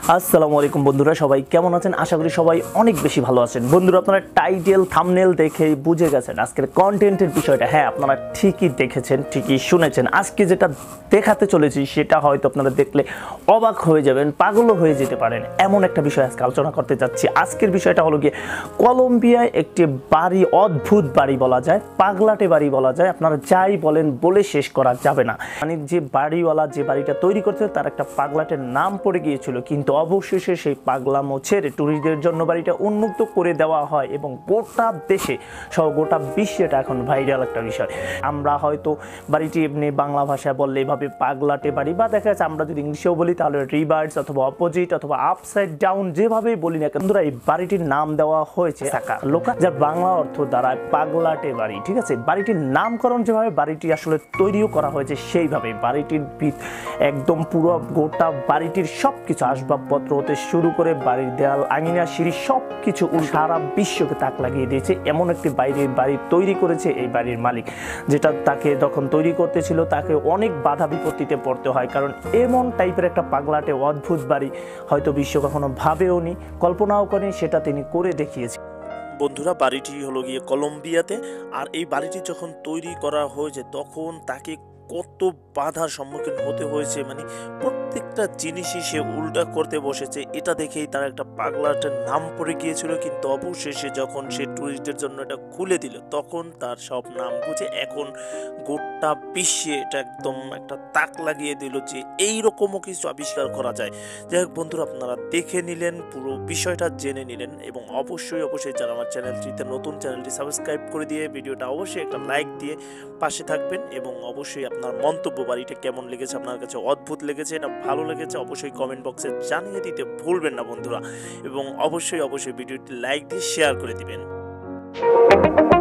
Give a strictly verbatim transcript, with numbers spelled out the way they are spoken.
আসসালামু আলাইকুম বন্ধুরা, সবাই কেমন আছেন? আশা করি সবাই অনেক বেশি ভালো আছেন। বন্ধুরা, আপনারা টাইটেল থাম্বনেল দেখেই বুঝে গেছেন আজকের কন্টেন্টের বিষয়টা। হ্যাঁ, আপনারা ঠিকই দেখেছেন, ঠিকই শুনেছেন। আজকে যেটা দেখাতে চলেছি সেটা হয়তো আপনারা দেখলে অবাক হয়ে যাবেন, পাগলও হয়ে যেতে পারেন, এমন একটা বিষয় আজকে আলোচনা করতে যাচ্ছি। আজকের বিষয়টা হলো গিয়ে কলম্বিয়ায় একটি বাড়ি, অদ্ভুত বাড়ি বলা যায়, পাগলাটে বাড়ি বলা যায়, আপনারা যাই বলেন বলে শেষ করা যাবে না। মানে যে বাড়িওয়ালা যে বাড়িটা তৈরি করছে তার একটা পাগলাটের নাম পড়ে গিয়েছিল, কিন্তু অবশেষে সেই পাগলামো ছেড়ে টুরিস্টদের জন্য বাড়িটা উন্মুক্ত করে দেওয়া হয় এবং গোটা দেশে সহ গোটা বিশ্বে এটা এখন ভাইরাল একটা বিষয়। আমরা হয়তো বাড়িটি এমনি বাংলা ভাষায় বললে এভাবে পাগলাটে বাড়ি, বা দেখা যাচ্ছে আমরা যদি ইংলিশেও বলি তাহলে রিভার্স অথবা অপোজিট অথবা আপসাইড ডাউন, যেভাবেই বলি না কেন, এই বাড়িটির নাম দেওয়া হয়েছে সাকা লোকা, যার বাংলা অর্থ দাঁড়ায় পাগলাটে বাড়ি। ঠিক আছে, বাড়িটির নামকরণ যেভাবে বাড়িটি আসলে তৈরিও করা হয়েছে সেইভাবে বাড়িটির একদম পুরো গোটা বাড়িটির সব কিছু আসবাবপত্র হতে শুরু করে বাড়ির দেয়াল, আঙিনা, সিঁড়ি সব কিছু সারা বিশ্বকে তাক লাগিয়ে দিয়েছে। এমন একটি বাইরের বাড়ি তৈরি করেছে এই বাড়ির মালিক, যেটা তাকে যখন তৈরি করতেছিল তাকে অনেক বাধা বিপত্তিতে পড়তে হয়, কারণ এমন টাইপের একটা পাগলাটে অদ্ভুত বাড়ি হয়তো বিশ্ব কখনো ভাবেও নি, কল্পনাও করেনি, সেটা তিনি করে দেখিয়েছে। বন্ধুরা, বাড়িটি হলো গিয়ে কলম্বিয়াতে। আর এই বাড়িটি যখন তৈরি করা হয়েছে তখন তাকে কত বাধার সম্মুখীন হতে হয়েছে, মানে প্রত্যেকটা জিনিসই সে উল্টা করতে বসেছে। এটা দেখেই তার একটা পাগলাটের নাম পড়ে গিয়েছিল, কিন্তু অবশেষে যখন সে টুরিস্টদের জন্য এটা খুলে দিল তখন তার সব নাম বুঝে এখন গোটা বিশ্বে এটা একদম একটা তাক লাগিয়ে দিল যে এইরকমও কিছু আবিষ্কার করা যায়। যাই হোক বন্ধুরা, আপনারা দেখে নিলেন, পুরো বিষয়টা জেনে নিলেন, এবং অবশ্যই অবশ্যই যারা আমার চ্যানেলটিতে নতুন, চ্যানেলটি সাবস্ক্রাইব করে দিয়ে ভিডিওটা অবশ্যই একটা লাইক দিয়ে পাশে থাকবেন, এবং অবশ্যই আপনার মন্তব্য, বাড়িটা কেমন লেগেছে, আপনার কাছে অদ্ভুত লেগেছে না ভালো লেগেছে, অবশ্যই কমেন্ট বক্সে জানিয়ে দিতে ভুলবেন না বন্ধুরা, এবং অবশ্যই অবশ্যই ভিডিওটি লাইক দিয়ে শেয়ার করে দিবেন।